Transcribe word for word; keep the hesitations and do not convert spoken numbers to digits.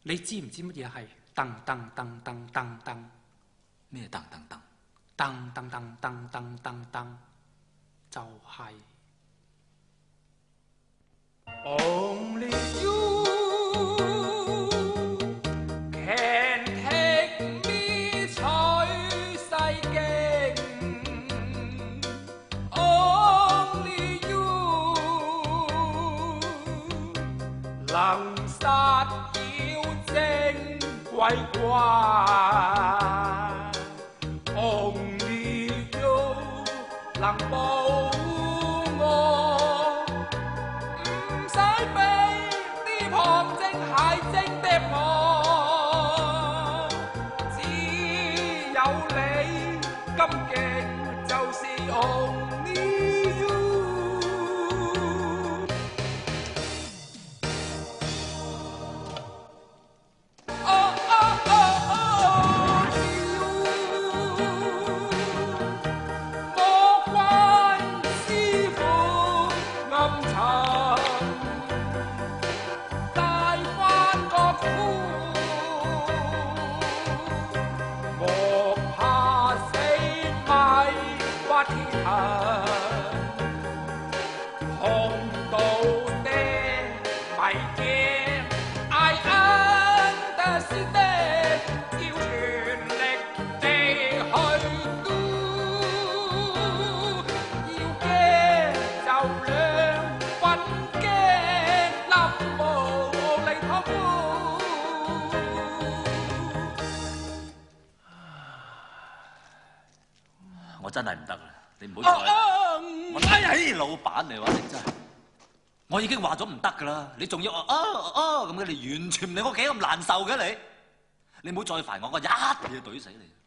你知唔知乜嘢係噔噔噔噔噔噔？ 咩噔噔噔？ 噔噔噔噔噔噔噔，就係 Only you can take me 取世徑 ，Only you 能殺妖精鬼怪。 Only you 能保我，唔使俾啲旁證鞋證跌我，只有你咁勁，就是 Only you。哦哦哦哦！ 我真係唔得啦！你唔好再……我哎呀，老闆嚟話你真係，我已經話咗唔得噶啦，你仲要啊啊咁嘅，你完全唔理我幾咁難受嘅你，你唔好再煩我，我一嘢懟死你！